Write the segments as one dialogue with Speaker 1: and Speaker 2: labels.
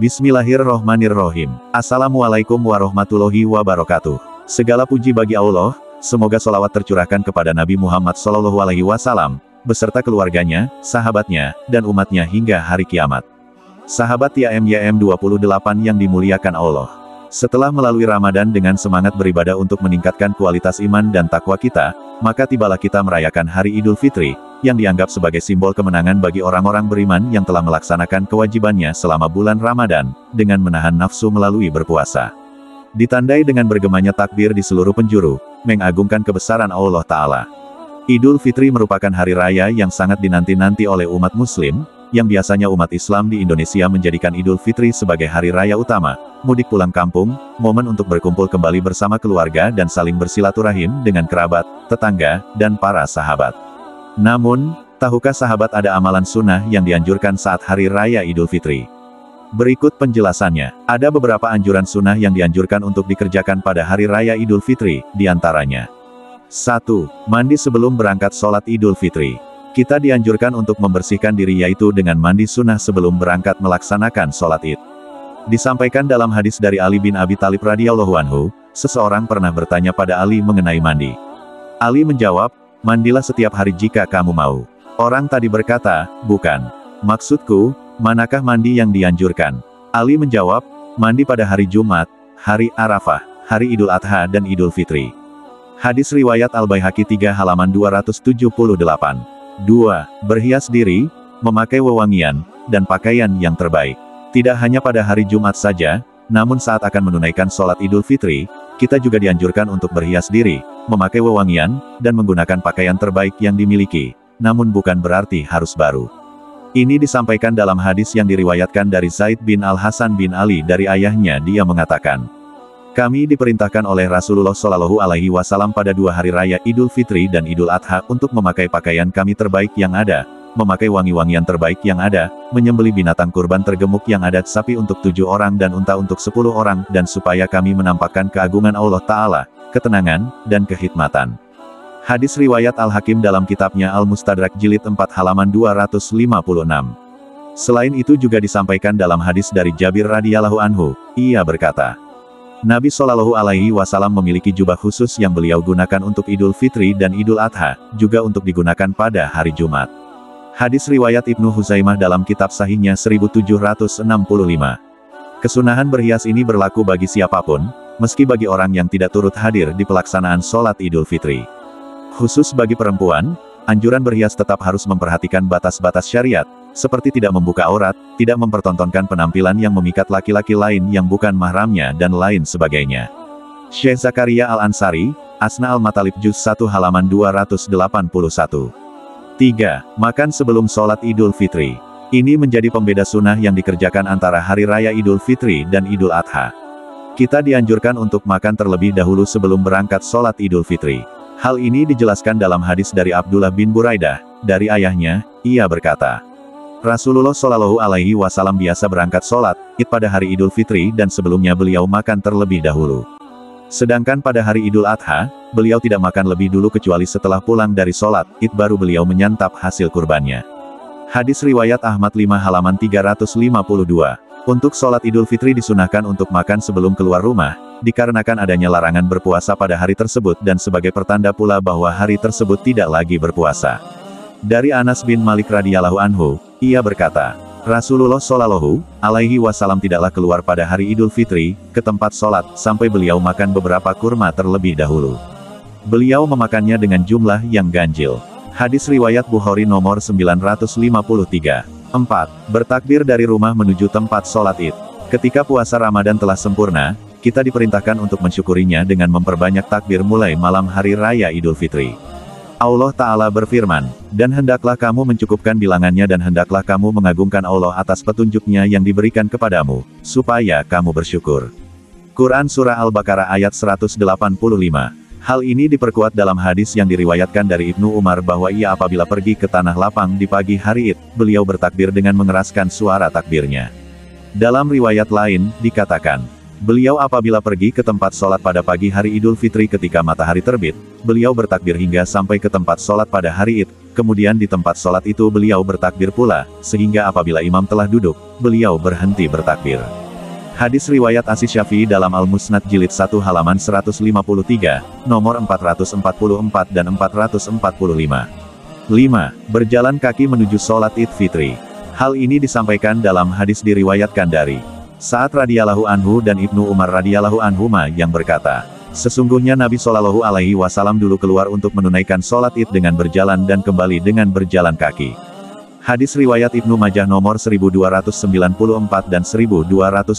Speaker 1: Bismillahirrohmanirrohim. Assalamualaikum warahmatullahi wabarakatuh. Segala puji bagi Allah, semoga sholawat tercurahkan kepada Nabi Muhammad SAW, beserta keluarganya, sahabatnya, dan umatnya hingga hari kiamat. Sahabat YM 28 yang dimuliakan Allah. Setelah melalui Ramadan dengan semangat beribadah untuk meningkatkan kualitas iman dan takwa kita, maka tibalah kita merayakan Hari Idul Fitri, yang dianggap sebagai simbol kemenangan bagi orang-orang beriman yang telah melaksanakan kewajibannya selama bulan Ramadan, dengan menahan nafsu melalui berpuasa. Ditandai dengan bergemanya takbir di seluruh penjuru, mengagungkan kebesaran Allah Ta'ala. Idul Fitri merupakan hari raya yang sangat dinanti-nanti oleh umat Muslim, yang biasanya umat Islam di Indonesia menjadikan Idul Fitri sebagai hari raya utama, mudik pulang kampung, momen untuk berkumpul kembali bersama keluarga dan saling bersilaturahim dengan kerabat, tetangga, dan para sahabat. Namun, tahukah sahabat ada amalan sunnah yang dianjurkan saat hari raya Idul Fitri? Berikut penjelasannya. Ada beberapa anjuran sunnah yang dianjurkan untuk dikerjakan pada hari raya Idul Fitri, diantaranya. 1. Mandi sebelum berangkat sholat Idul Fitri. Kita dianjurkan untuk membersihkan diri yaitu dengan mandi sunnah sebelum berangkat melaksanakan sholat Id. Disampaikan dalam hadis dari Ali bin Abi Thalib radhiyallahu anhu, seseorang pernah bertanya pada Ali mengenai mandi. Ali menjawab, mandilah setiap hari jika kamu mau. Orang tadi berkata, bukan. Maksudku, manakah mandi yang dianjurkan? Ali menjawab, mandi pada hari Jumat, hari Arafah, hari Idul Adha dan Idul Fitri. Hadis riwayat Al-Baihaqi 3 halaman 278. 2. Berhias diri, memakai wewangian, dan pakaian yang terbaik. Tidak hanya pada hari Jumat saja, namun saat akan menunaikan sholat Idul Fitri, kita juga dianjurkan untuk berhias diri, memakai wewangian, dan menggunakan pakaian terbaik yang dimiliki, namun bukan berarti harus baru. Ini disampaikan dalam hadis yang diriwayatkan dari Zaid bin Al-Hasan bin Ali dari ayahnya. Dia mengatakan, kami diperintahkan oleh Rasulullah Shallallahu Alaihi Wasallam pada 2 hari raya Idul Fitri dan Idul Adha untuk memakai pakaian kami terbaik yang ada, memakai wangi-wangian terbaik yang ada, menyembelih binatang kurban tergemuk yang ada, sapi untuk 7 orang dan unta untuk 10 orang, dan supaya kami menampakkan keagungan Allah Ta'ala, ketenangan, dan kehikmatan. Hadis riwayat Al-Hakim dalam kitabnya Al-Mustadrak jilid 4 halaman 256. Selain itu juga disampaikan dalam hadis dari Jabir radhiyallahu anhu, ia berkata, Nabi Shallallahu Alaihi Wasallam memiliki jubah khusus yang beliau gunakan untuk Idul Fitri dan Idul Adha, juga untuk digunakan pada hari Jumat. Hadis riwayat Ibnu Huzaimah dalam kitab sahihnya 1765. Kesunahan berhias ini berlaku bagi siapapun, meski bagi orang yang tidak turut hadir di pelaksanaan sholat Idul Fitri. Khusus bagi perempuan, anjuran berhias tetap harus memperhatikan batas-batas syariat, seperti tidak membuka aurat, tidak mempertontonkan penampilan yang memikat laki-laki lain yang bukan mahramnya dan lain sebagainya. Syekh Zakaria Al-Ansari, Asna Al-Matalib Juz 1 halaman 281. 3. Makan sebelum sholat Idul Fitri. Ini menjadi pembeda sunnah yang dikerjakan antara hari raya Idul Fitri dan Idul Adha. Kita dianjurkan untuk makan terlebih dahulu sebelum berangkat sholat Idul Fitri. Hal ini dijelaskan dalam hadis dari Abdullah bin Buraidah, dari ayahnya, ia berkata, Rasulullah Shallallahu Alaihi Wasallam biasa berangkat sholat Id pada hari Idul Fitri dan sebelumnya beliau makan terlebih dahulu. Sedangkan pada hari Idul Adha, beliau tidak makan lebih dulu kecuali setelah pulang dari sholat Id baru beliau menyantap hasil kurbannya. Hadis riwayat Ahmad 5 halaman 352. Untuk sholat Idul Fitri disunahkan untuk makan sebelum keluar rumah, dikarenakan adanya larangan berpuasa pada hari tersebut dan sebagai pertanda pula bahwa hari tersebut tidak lagi berpuasa. Dari Anas bin Malik radhiyallahu anhu, ia berkata, Rasulullah Shallallahu Alaihi Wasallam tidaklah keluar pada hari Idul Fitri, ke tempat sholat, sampai beliau makan beberapa kurma terlebih dahulu. Beliau memakannya dengan jumlah yang ganjil. Hadis riwayat Bukhari nomor 953. 4. Bertakbir dari rumah menuju tempat sholat Id. Ketika puasa Ramadan telah sempurna, kita diperintahkan untuk mensyukurinya dengan memperbanyak takbir mulai malam hari raya Idul Fitri. Allah Ta'ala berfirman, dan hendaklah kamu mencukupkan bilangannya dan hendaklah kamu mengagungkan Allah atas petunjuknya yang diberikan kepadamu, supaya kamu bersyukur. Quran Surah Al-Baqarah ayat 185. Hal ini diperkuat dalam hadis yang diriwayatkan dari Ibnu Umar bahwa ia apabila pergi ke tanah lapang di pagi hari Id, beliau bertakbir dengan mengeraskan suara takbirnya. Dalam riwayat lain, dikatakan, Beliau apabila pergi ke tempat sholat pada pagi hari Idul Fitri ketika matahari terbit, beliau bertakbir hingga sampai ke tempat sholat pada hari Id, kemudian di tempat sholat itu beliau bertakbir pula, sehingga apabila imam telah duduk, beliau berhenti bertakbir. Hadis riwayat Asy-Syafi'i dalam Al-Musnad jilid 1 halaman 153, nomor 444 dan 445. 5. Berjalan kaki menuju sholat Id Fitri. Hal ini disampaikan dalam hadis diriwayatkan dari Sa'ad radhiyallahu anhu dan Ibnu Umar radhiyallahu anhuma yang berkata, sesungguhnya Nabi Shallallahu alaihi wasallam dulu keluar untuk menunaikan sholat Id dengan berjalan dan kembali dengan berjalan kaki. Hadis riwayat Ibnu Majah nomor 1294 dan 1295.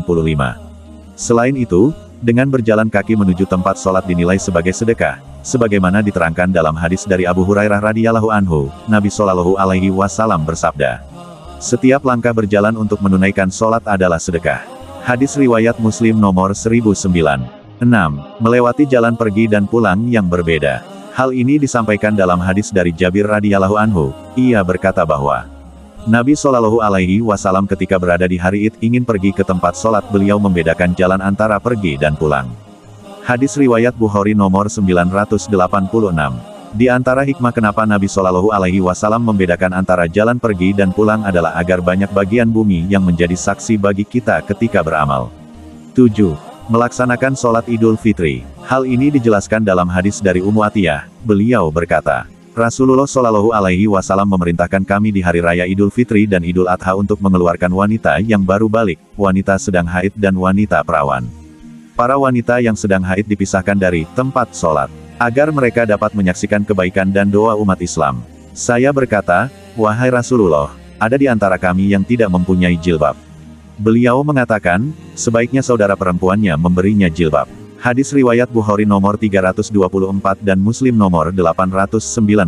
Speaker 1: Selain itu, dengan berjalan kaki menuju tempat sholat dinilai sebagai sedekah, sebagaimana diterangkan dalam hadis dari Abu Hurairah radhiyallahu anhu, Nabi Shallallahu alaihi wasallam bersabda, setiap langkah berjalan untuk menunaikan sholat adalah sedekah. Hadis riwayat Muslim nomor 1009. 6. Melewati jalan pergi dan pulang yang berbeda. Hal ini disampaikan dalam hadis dari Jabir radhiyallahu anhu. Ia berkata bahwa Nabi Shallallahu alaihi wasallam ketika berada di hari Id ingin pergi ke tempat sholat, beliau membedakan jalan antara pergi dan pulang. Hadis riwayat Bukhari nomor 986. Di antara hikmah kenapa Nabi Shallallahu alaihi wasallam membedakan antara jalan pergi dan pulang adalah agar banyak bagian bumi yang menjadi saksi bagi kita ketika beramal. 7. Melaksanakan sholat Idul Fitri. Hal ini dijelaskan dalam hadis dari Ummu Atiyah. Beliau berkata, Rasulullah Shallallahu alaihi wasallam memerintahkan kami di hari raya Idul Fitri dan Idul Adha untuk mengeluarkan wanita yang baru balik, wanita sedang haid dan wanita perawan. Para wanita yang sedang haid dipisahkan dari tempat sholat, agar mereka dapat menyaksikan kebaikan dan doa umat Islam. Saya berkata, wahai Rasulullah, ada di antara kami yang tidak mempunyai jilbab. Beliau mengatakan, sebaiknya saudara perempuannya memberinya jilbab. Hadis riwayat Bukhari nomor 324 dan Muslim nomor 890.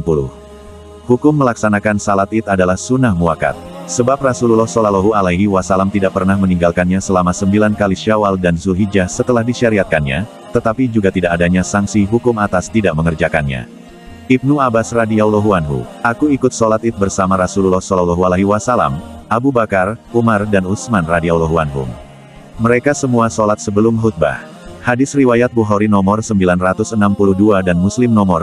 Speaker 1: Hukum melaksanakan salat Id adalah sunnah muakkad. Sebab Rasulullah Shallallahu alaihi wasallam tidak pernah meninggalkannya selama 9 kali Syawal dan Zulhijjah setelah disyariatkannya, tetapi juga tidak adanya sanksi hukum atas tidak mengerjakannya. Ibnu Abbas radhiyallahu anhu, aku ikut sholat Id bersama Rasulullah Shallallahu alaihi wasallam, Abu Bakar, Umar dan Utsman radhiyallahu anhum. Mereka semua sholat sebelum khutbah. Hadis riwayat Bukhari nomor 962 dan Muslim nomor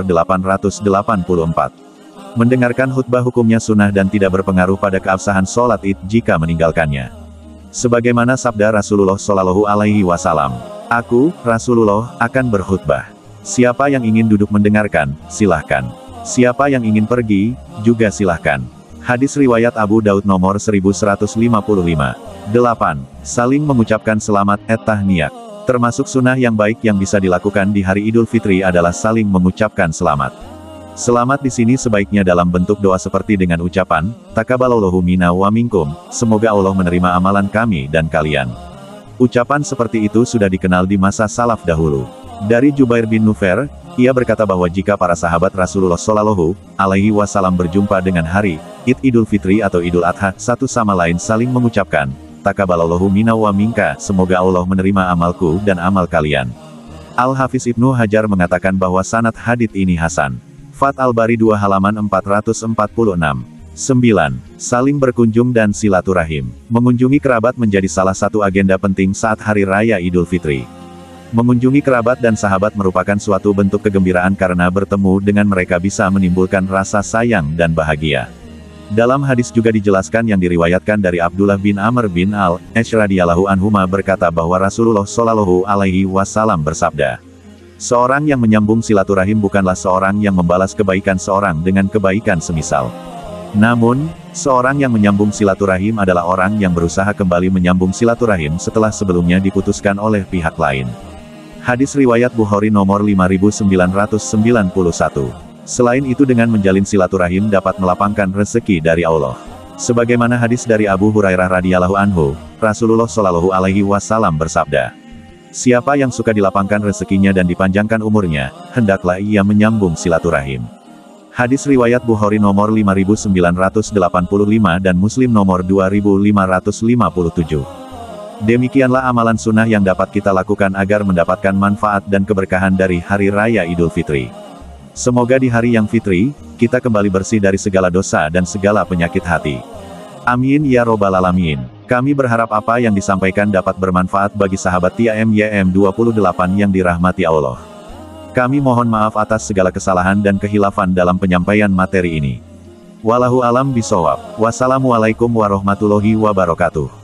Speaker 1: 884. Mendengarkan khutbah hukumnya sunnah dan tidak berpengaruh pada keabsahan sholat Id jika meninggalkannya. Sebagaimana sabda Rasulullah Shallallahu alaihi wasallam, aku, Rasulullah, akan berkhutbah. Siapa yang ingin duduk mendengarkan, silahkan. Siapa yang ingin pergi, juga silahkan. Hadis riwayat Abu Daud nomor 1155. 8. Saling mengucapkan selamat tahniyah. Termasuk sunnah yang baik yang bisa dilakukan di hari Idul Fitri adalah saling mengucapkan selamat. Selamat di sini sebaiknya dalam bentuk doa seperti dengan ucapan, taqabbalallahu minna wa minkum, semoga Allah menerima amalan kami dan kalian. Ucapan seperti itu sudah dikenal di masa salaf dahulu. Dari Jubair bin Nufair, ia berkata bahwa jika para sahabat Rasulullah Shallallahu alaihi wasallam berjumpa dengan hari Id Idul Fitri atau Idul Adha, satu sama lain saling mengucapkan, taqabbalallahu minna wa minka, semoga Allah menerima amalku dan amal kalian. Al-Hafiz Ibnu Hajar mengatakan bahwa sanad hadits ini hasan. Fath al-Bari 2 halaman 446. 9. Saling berkunjung dan silaturahim. Mengunjungi kerabat menjadi salah satu agenda penting saat hari raya Idul Fitri. Mengunjungi kerabat dan sahabat merupakan suatu bentuk kegembiraan karena bertemu dengan mereka bisa menimbulkan rasa sayang dan bahagia. Dalam hadis juga dijelaskan yang diriwayatkan dari Abdullah bin Amr bin Al-Ash radhiyallahu anhuma berkata bahwa Rasulullah Shallallahu alaihi wasallam bersabda, seorang yang menyambung silaturahim bukanlah seorang yang membalas kebaikan seorang dengan kebaikan semisal. Namun, seorang yang menyambung silaturahim adalah orang yang berusaha kembali menyambung silaturahim setelah sebelumnya diputuskan oleh pihak lain. Hadis riwayat Bukhari nomor 5991. Selain itu dengan menjalin silaturahim dapat melapangkan rezeki dari Allah. Sebagaimana hadis dari Abu Hurairah radhiyallahu anhu, Rasulullah Shallallahu alaihi wasallam bersabda, siapa yang suka dilapangkan rezekinya dan dipanjangkan umurnya, hendaklah ia menyambung silaturahim. Hadis riwayat Bukhari nomor 5985 dan Muslim nomor 2557. Demikianlah amalan sunnah yang dapat kita lakukan agar mendapatkan manfaat dan keberkahan dari hari raya Idul Fitri. Semoga di hari yang fitri, kita kembali bersih dari segala dosa dan segala penyakit hati. Amin ya robbal alamin. Kami berharap apa yang disampaikan dapat bermanfaat bagi sahabat TIMYM28 yang dirahmati Allah. Kami mohon maaf atas segala kesalahan dan kehilafan dalam penyampaian materi ini. Wallahu alam bisawab. Wassalamualaikum warahmatullahi wabarakatuh.